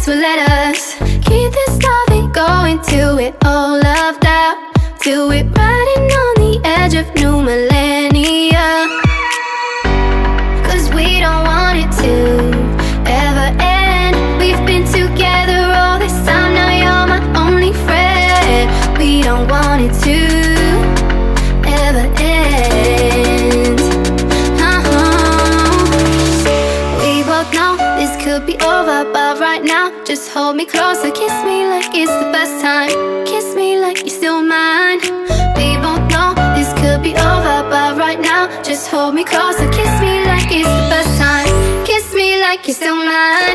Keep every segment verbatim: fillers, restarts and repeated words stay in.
So let us keep this loving going till we're all loved out, till we're riding on the edge of new millennia. Cause we don't want it to ever end. We've been together all this time, now you're my only friend. We don't want it to ever end. uh-huh. We both know this could be over, but right now just hold me closer, kiss me like it's the first time, kiss me like you're still mine. We both know this could be over, but right now just hold me closer, kiss me like it's the first time, kiss me like you're still mine.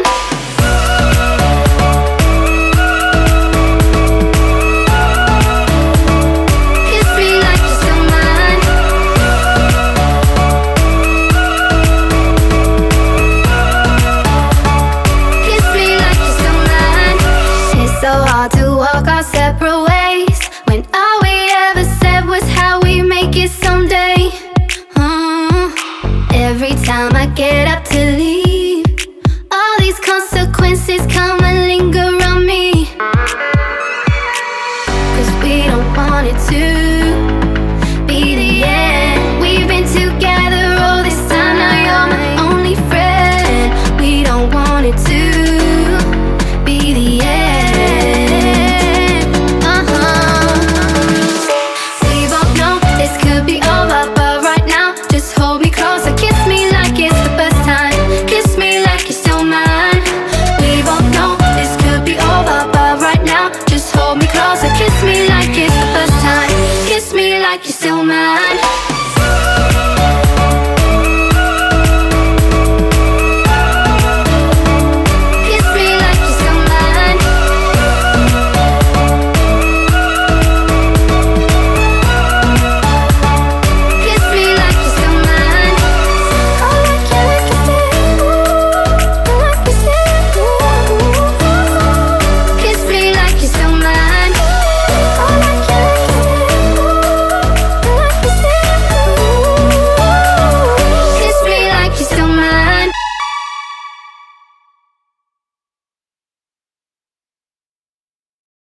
So hard to walk our separate ways when all we ever said was how we make it someday. uh, Every time I get up to leave, all these consequences come and linger on me. Cause we don't want it to be the end. We've been together all this time, now you're my only friend. We don't want it to be the end. Kiss me like it's the first time, kiss me like you're still